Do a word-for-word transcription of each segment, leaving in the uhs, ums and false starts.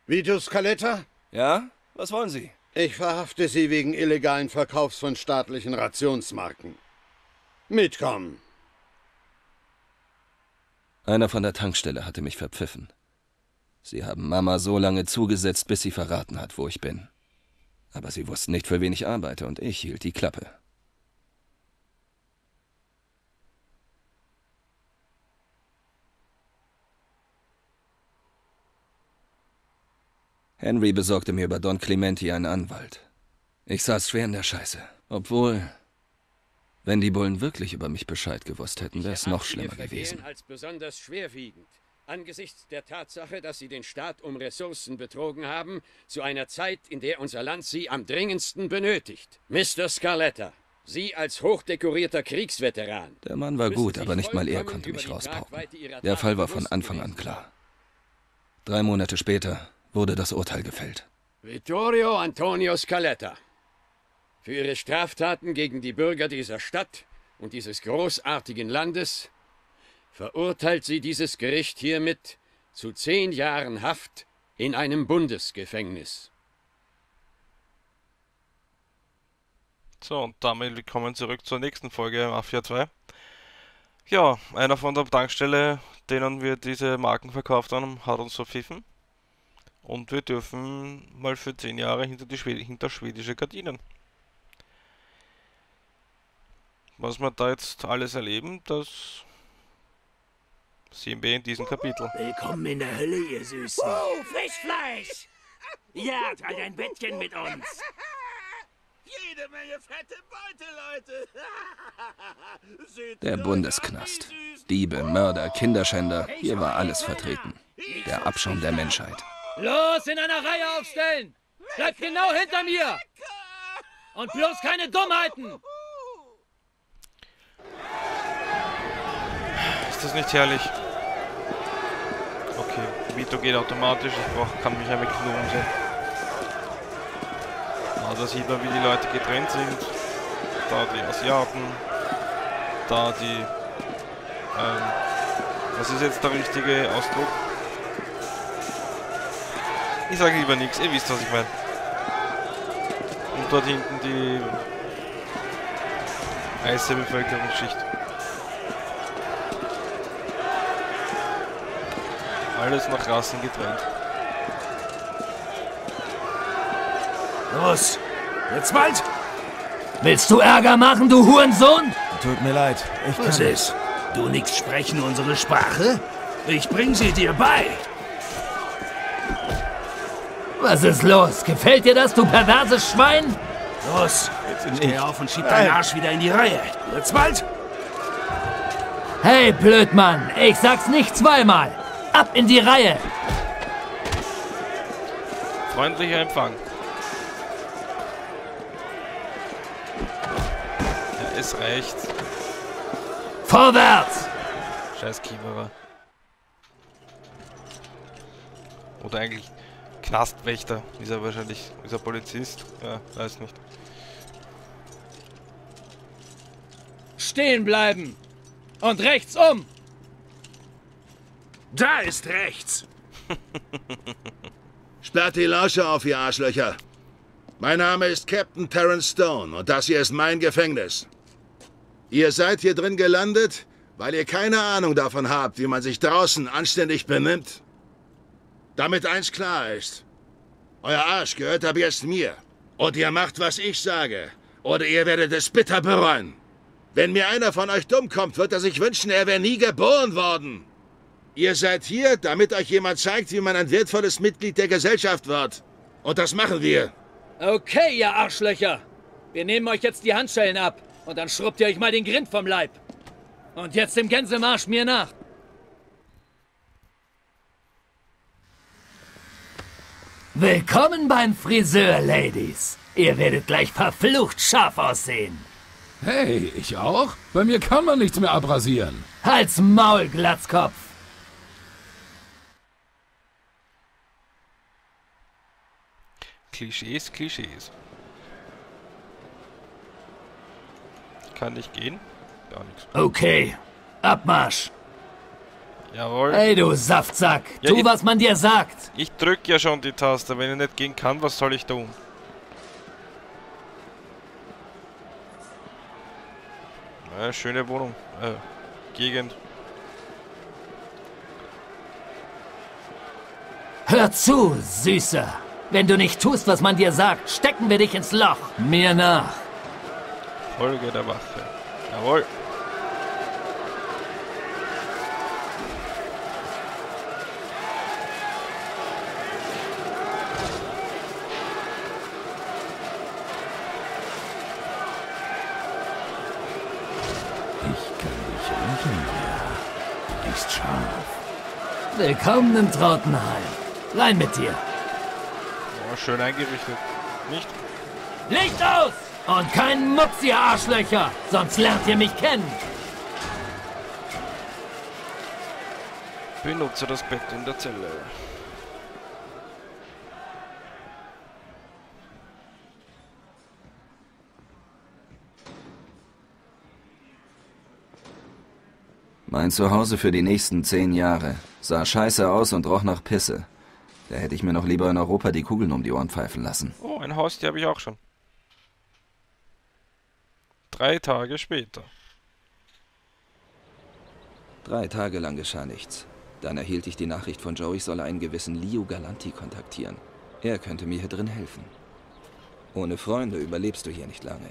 Vitus Scaletta? Ja? Was wollen Sie? Ich verhafte Sie wegen illegalen Verkaufs von staatlichen Rationsmarken. Mitkommen. Einer von der Tankstelle hatte mich verpfiffen. Sie haben Mama so lange zugesetzt, bis sie verraten hat, wo ich bin. Aber sie wussten nicht, für wen ich arbeite, und ich hielt die Klappe. Henry besorgte mir über Don Clementi einen Anwalt. Ich saß schwer in der Scheiße. Obwohl, wenn die Bullen wirklich über mich Bescheid gewusst hätten, wäre es noch schlimmer gewesen. Als besonders schwerwiegend. Angesichts der Tatsache, dass Sie den Staat um Ressourcen betrogen haben, zu einer Zeit, in der unser Land Sie am dringendsten benötigt. Mister Scaletta, Sie als hochdekorierter Kriegsveteran. Der Mann war gut, aber nicht mal er konnte mich rauspauken. Der Fall war von Anfang an klar. Drei Monate später wurde das Urteil gefällt. Vittorio Antonio Scaletta. Für Ihre Straftaten gegen die Bürger dieser Stadt und dieses großartigen Landes verurteilt Sie dieses Gericht hiermit zu zehn Jahren Haft in einem Bundesgefängnis. So, und damit willkommen zurück zur nächsten Folge Mafia zwei. Ja, einer von der Tankstelle, denen wir diese Marken verkauft haben, hat uns verpfiffen. Und wir dürfen mal für zehn Jahre hinter, die Schwed hinter schwedische Gardinen. Was wir da jetzt alles erleben, das sehen wir in diesem Kapitel. Willkommen in der Hölle, ihr Süßen. Oh, Fischfleisch! Ja, halt ein Bettchen mit uns. Jede Menge fette Beute, Leute. Der Bundesknast. Diebe, Mörder, Kinderschänder, hier war alles vertreten. Der Abschaum der Menschheit. Los, in einer Reihe aufstellen! Bleibt genau hinter mir! Und bloß keine Dummheiten! Ist das nicht herrlich? Okay, Vito geht automatisch, ich brauch, kann mich ja wirklich nur umsehen. Ah, da sieht man, wie die Leute getrennt sind. Da die Asiaten. Da die... Ähm, was ist jetzt der richtige Ausdruck? Ich sage lieber nichts, ihr wisst, was ich meine. Und dort hinten die weiße Bevölkerungsschicht. Alles nach Rassen getrennt. Los, jetzt bald! Willst du Ärger machen, du Hurensohn? Tut mir leid, ich kann Was ist? Du nix sprechen unsere Sprache? Ich bring sie dir bei. Was ist los? Gefällt dir das, du perverses Schwein? Los, jetzt steh auf und schieb deinen Arsch wieder in die Reihe. Jetzt bald! Hey, Blödmann, ich sag's nicht zweimal. Ab in die Reihe! Freundlicher Empfang. Ja, es reicht. Vorwärts! Scheiß Kiewerer. Oder eigentlich Knastwächter. Ist er wahrscheinlich. Ist er Polizist? Ja, weiß nicht. Stehen bleiben! Und rechts um! Da ist rechts! Sperrt die Lausche auf, ihr Arschlöcher. Mein Name ist Captain Terrence Stone und das hier ist mein Gefängnis. Ihr seid hier drin gelandet, weil ihr keine Ahnung davon habt, wie man sich draußen anständig benimmt. Damit eins klar ist. Euer Arsch gehört ab jetzt mir. Und ihr macht, was ich sage. Oder ihr werdet es bitter bereuen. Wenn mir einer von euch dumm kommt, wird er sich wünschen, er wäre nie geboren worden. Ihr seid hier, damit euch jemand zeigt, wie man ein wertvolles Mitglied der Gesellschaft wird. Und das machen wir. Okay, ihr Arschlöcher. Wir nehmen euch jetzt die Handschellen ab. Und dann schrubbt ihr euch mal den Grind vom Leib. Und jetzt im Gänsemarsch mir nach. Willkommen beim Friseur, Ladies. Ihr werdet gleich verflucht scharf aussehen. Hey, ich auch? Bei mir kann man nichts mehr abrasieren. Halt's Maul, Glatzkopf. Klischees, Klischees. Kann ich gehen? Gar nichts. Okay, Abmarsch. Jawohl. Hey, du Saftsack. Ja, tu, ich, was man dir sagt. Ich drück ja schon die Taste. Wenn ich nicht gehen kann, was soll ich tun? Ja, schöne Wohnung. Äh, Gegend. Hör zu, Süßer. Wenn du nicht tust, was man dir sagt, stecken wir dich ins Loch. Mir nach. Folge der Waffe. Jawohl. Ist scharf. Willkommen im Trautenheim. Rein mit dir. Oh, schön eingerichtet. Nicht? Licht aus! Und kein Mucks, ihr Arschlöcher! Sonst lernt ihr mich kennen. Benutze das Bett in der Zelle. Mein Zuhause für die nächsten zehn Jahre. Sah scheiße aus und roch nach Pisse. Da hätte ich mir noch lieber in Europa die Kugeln um die Ohren pfeifen lassen. Oh, ein Haustier habe ich auch schon. Drei Tage später. Drei Tage lang geschah nichts. Dann erhielt ich die Nachricht von Joe, ich solle einen gewissen Leo Galanti kontaktieren. Er könnte mir hier drin helfen. Ohne Freunde überlebst du hier nicht lange.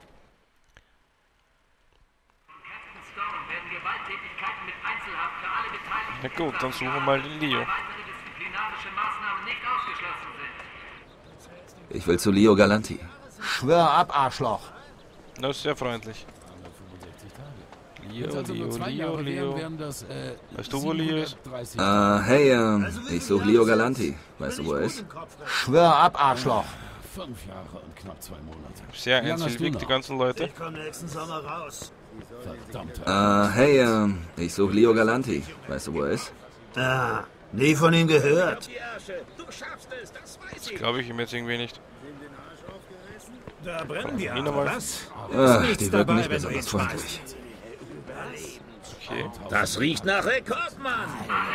Na gut, dann suchen wir mal den Leo. Ich will zu Leo Galanti. Schwör ab, Arschloch. Das ist sehr freundlich. Leo, Leo, Leo, Leo. Weißt du, wo Leo ist? Ah, hey, äh, ich suche Leo Galanti. Weißt du, wo er ist? Schwör ab, Arschloch. Fünf Jahre und knapp zwei Monate. Sehr einsilbig, die ganzen Leute. Ich komme nächsten Sommer raus. Verdammt. Ah, hey, äh, ich suche Leo Galanti. Weißt du, wo er ist? Ah, nie von ihm gehört. Das glaube ich ihm jetzt irgendwie nicht. Da brennen die Ihn nochmal. Ach, die wirken nicht besonders freundlich. Okay. Das riecht nach Rekordmann.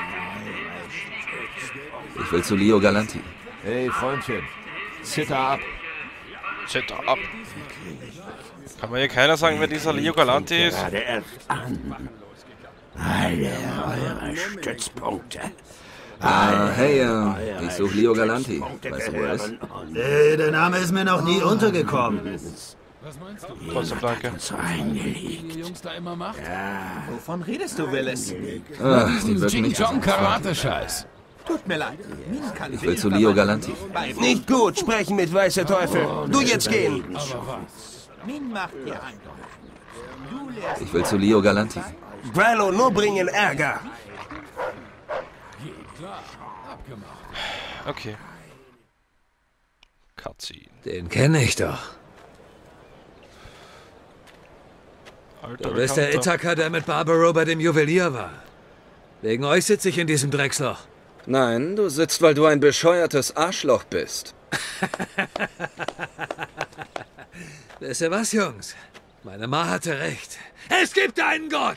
Ich will zu Leo Galanti. Hey, Freundchen. Zitter ab. Zitter ab. Kann mir hier keiner sagen, wer dieser Leo Galanti ist? Gerade erst an. Alle eure Stützpunkte. Ah, hey, äh, ich suche Leo Galanti. Weißt du, wo er ist? Nee, der Name ist mir noch nie untergekommen. Was meinst du? Trotzdem danke. Die Jungs da immer macht? Wovon redest du, Willis? Ach, die wirken Ching nicht Chong besonders freundlich. Karate-Scheiß. Tut mir leid. Ich will zu Leo Galanti. Nicht gut, sprechen mit weißer Teufel. Du jetzt gehen. Aber was? Min macht dir ein. Ich will zu Leo Galanti. Brallo, nur bringen Ärger. Klar, abgemacht. Okay. Cutscene. Den kenne ich doch. Alter, Du bist der Bekannter. Ithaka, der mit Barbaro bei dem Juwelier war. Wegen euch sitze ich in diesem Drecksloch. Nein, du sitzt, weil du ein bescheuertes Arschloch bist. Wisst ihr was, Jungs? Meine Ma hatte recht. Es gibt einen Gott!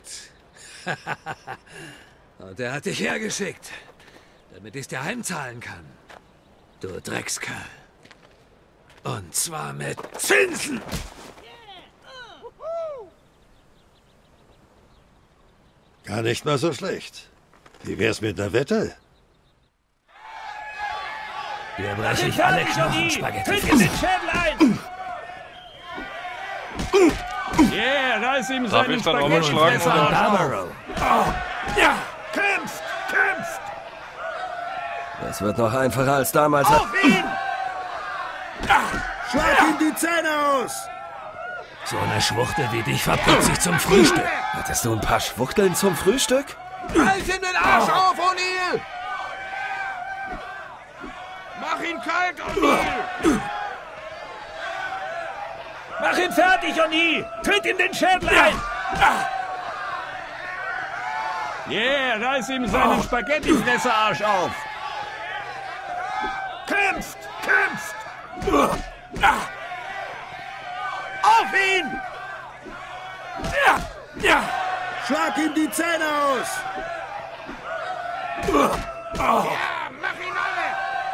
Und er hat dich hergeschickt, damit ich es dir heimzahlen kann. Du Dreckskerl. Und zwar mit Zinsen! Gar nicht mal so schlecht. Wie wär's mit der Wette? Hier breche ich alle Knochenspaghetti. in den Schädel ein! Yeah, reiß ihm Darf seinen ich dann auch mal schlagen, Spaghetti-Fresser oder? ab. Barbaro. Ja, kämpft, kämpft! Das wird noch einfacher als damals. Auf ihn! Schlag ihm die Zähne aus! So eine Schwuchtel wie dich verputze ich zum Frühstück. Hattest du ein paar Schwuchteln zum Frühstück? Halt ihm den Arsch auf, O'Neill! Mach ihn kalt, O'Neill! Mach ihn fertig, O'Neill! Tritt in den Schädel ein! Yeah, reiß ihm seinen Spaghetti-Fresser-Arsch auf! Kämpft! Kämpft! Auf ihn! Ja! Ja! Schlag ihm die Zähne aus! Ja, mach ihn alle!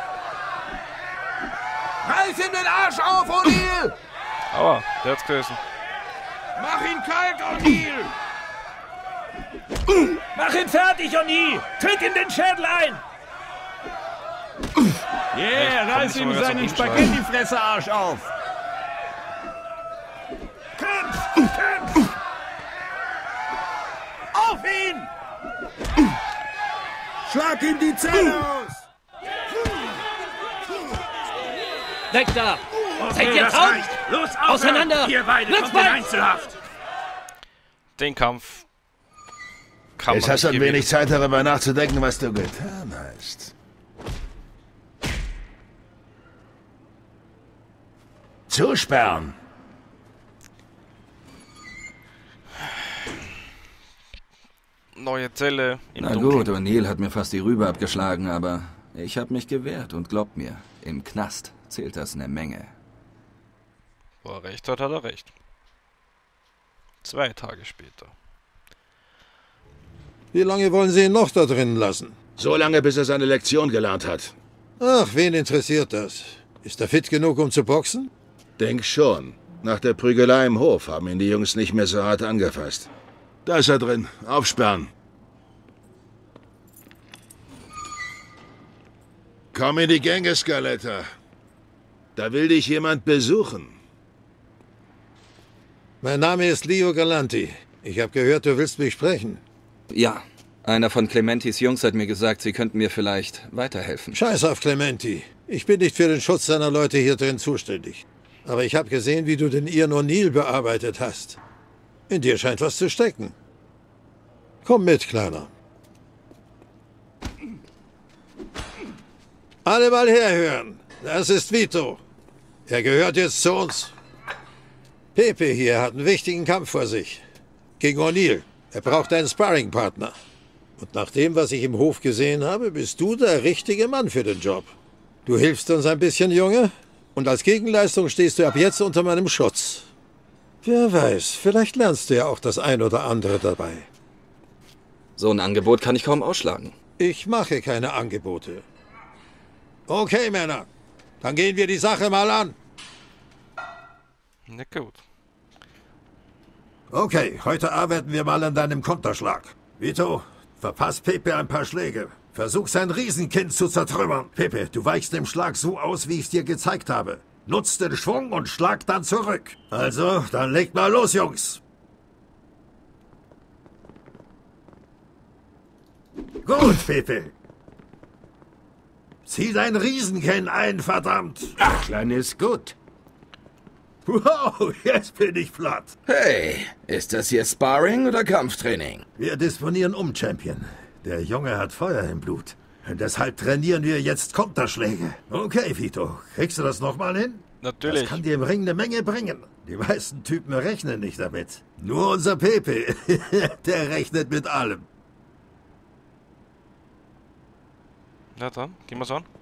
Reiß ihm den Arsch auf, O'Neill! Aua, der hat's gerissen. Mach ihn kalt, O'Neill! Mach ihn fertig, O'Neill! Tritt in den Schädel ein! Yeah, reiß ihm seinen Spaghetti-Fresser-Arsch auf! Kämpf! Kämpf! Auf ihn! Schlag ihm die Zähne aus! Weg da! Okay, Seid ihr das taub? reicht. Los, aufhören. Auseinander! Ihr beide kommt in Blitzball! Einzelhaft! Den Kampf kann Jetzt man hast du nicht ein wenig gewinnen. Zeit darüber nachzudenken, was du getan hast. Zusperren! Neue Zelle im Na Dunkeln. gut, O'Neill hat mir fast die Rübe abgeschlagen, aber ich habe mich gewehrt und glaubt mir, im Knast zählt das eine Menge. Wo er recht hat, hat er recht. Zwei Tage später. Wie lange wollen Sie ihn noch da drinnen lassen? So lange, bis er seine Lektion gelernt hat. Ach, wen interessiert das? Ist er fit genug, um zu boxen? Denk schon. Nach der Prügelei im Hof haben ihn die Jungs nicht mehr so hart angefasst. Da ist er drin. Aufsperren. Komm in die Gänge, Scaletta. Da will dich jemand besuchen. Mein Name ist Leo Galanti. Ich habe gehört, du willst mich sprechen. Ja, einer von Clementis Jungs hat mir gesagt, Sie könnten mir vielleicht weiterhelfen. Scheiß auf Clementi. Ich bin nicht für den Schutz seiner Leute hier drin zuständig. Aber ich habe gesehen, wie du den Ian O'Neill bearbeitet hast. In dir scheint was zu stecken. Komm mit, Kleiner. Alle mal herhören. Das ist Vito. Er gehört jetzt zu uns. Pepe hier hat einen wichtigen Kampf vor sich. Gegen O'Neill. Er braucht einen Sparringpartner. Und nach dem, was ich im Hof gesehen habe, bist du der richtige Mann für den Job. Du hilfst uns ein bisschen, Junge. Und als Gegenleistung stehst du ab jetzt unter meinem Schutz. Wer weiß, vielleicht lernst du ja auch das ein oder andere dabei. So ein Angebot kann ich kaum ausschlagen. Ich mache keine Angebote. Okay, Männer. Dann gehen wir die Sache mal an. Na gut. Okay, heute arbeiten wir mal an deinem Konterschlag. Vito, verpass Pepe ein paar Schläge. Versuch sein Riesenkind zu zertrümmern. Pepe, du weichst dem Schlag so aus, wie ich es dir gezeigt habe. Nutz den Schwung und schlag dann zurück. Also, dann legt mal los, Jungs. Gut, Pepe. Zieh dein Riesenken ein, verdammt. Ach, Kleine ist gut. Wow, jetzt bin ich platt. Hey, ist das hier Sparring oder Kampftraining? Wir disponieren um, Champion. Der Junge hat Feuer im Blut. Deshalb trainieren wir jetzt Konterschläge. Okay, Vito, kriegst du das nochmal hin? Natürlich. Das kann dir im Ring eine Menge bringen. Die meisten Typen rechnen nicht damit. Nur unser Pepe, der rechnet mit allem. Na dann, gehen wir's an.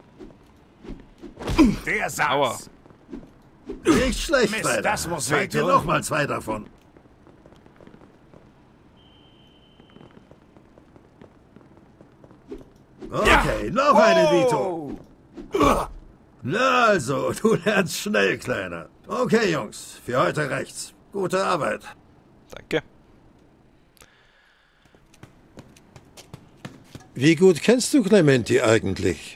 Der saß. Aua. Nicht schlecht, Mist, Alter. das muss Zeig dir wehtun. nochmal zwei davon. Okay, noch eine, Vito. Na also, du lernst schnell, Kleiner. Okay, Jungs, für heute reicht's. Gute Arbeit. Danke. Wie gut kennst du Clementi eigentlich?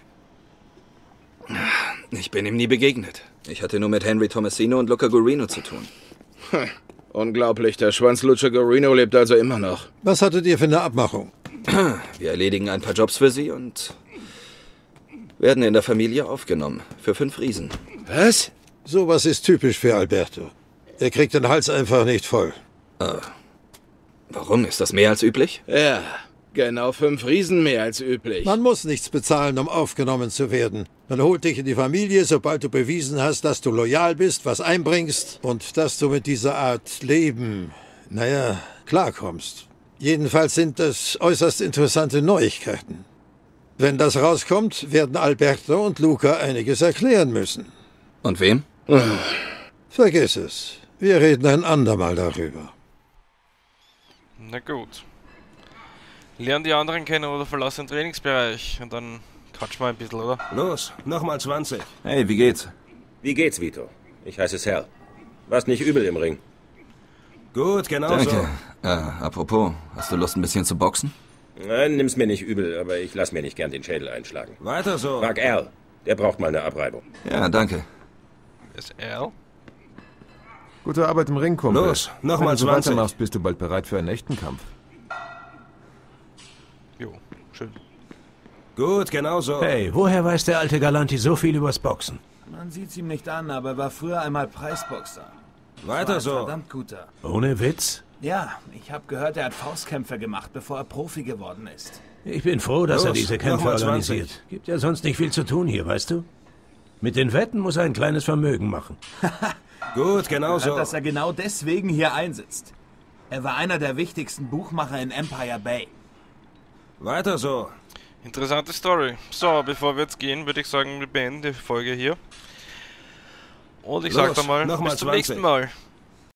Ich bin ihm nie begegnet. Ich hatte nur mit Henry Tomasino und Luca Gurino zu tun. Hm. Unglaublich, der Schwanzlutscher Gurino lebt also immer noch. Was hattet ihr für eine Abmachung? Wir erledigen ein paar Jobs für sie und werden in der Familie aufgenommen. Für fünf Riesen. Was? Sowas ist typisch für Alberto. Er kriegt den Hals einfach nicht voll. Äh, warum? Ist das mehr als üblich? Ja, genau fünf Riesen mehr als üblich. Man muss nichts bezahlen, um aufgenommen zu werden. Man holt dich in die Familie, sobald du bewiesen hast, dass du loyal bist, was einbringst und dass du mit dieser Art Leben, naja, klarkommst. Jedenfalls sind das äußerst interessante Neuigkeiten. Wenn das rauskommt, werden Alberto und Luca einiges erklären müssen. Und wem? Vergiss es. Wir reden ein andermal darüber. Na gut. Lern die anderen kennen oder verlass den Trainingsbereich und dann quatsch mal ein bisschen, oder? Los, nochmal zwanzig. Hey, wie geht's? Wie geht's, Vito? Ich heiße Sal. Warst nicht übel im Ring. Gut, genau Danke. so. Äh, apropos, hast du Lust ein bisschen zu boxen? Nein, nimm's mir nicht übel, aber ich lass mir nicht gern den Schädel einschlagen. Weiter so. Frag Al. Der braucht mal eine Abreibung. Ja, danke. Ist Al? Gute Arbeit im Ring, Kumpel. Los, nochmal Wenn du so zwanzig. weitermachst, bist du bald bereit für einen echten Kampf. Jo, schön. Gut, genau so. Hey, woher weiß der alte Galanti so viel übers Boxen? Man sieht's ihm nicht an, aber er war früher einmal Preisboxer. Weiter War ein so. Verdammt guter. Ohne Witz? Ja, ich habe gehört, er hat Faustkämpfe gemacht, bevor er Profi geworden ist. Ich bin froh, dass Los, er diese Kämpfe nochmal zwanzig. organisiert. Gibt ja sonst nicht viel zu tun hier, weißt du? Mit den Wetten muss er ein kleines Vermögen machen. Gut, genau so. Dass er genau deswegen hier einsitzt. Er war einer der wichtigsten Buchmacher in Empire Bay. Weiter so. Interessante Story. So, bevor wir jetzt gehen, würde ich sagen, wir beenden die Folge hier. Und ich Los, sag dann mal, noch mal bis zum zwanzig. nächsten Mal.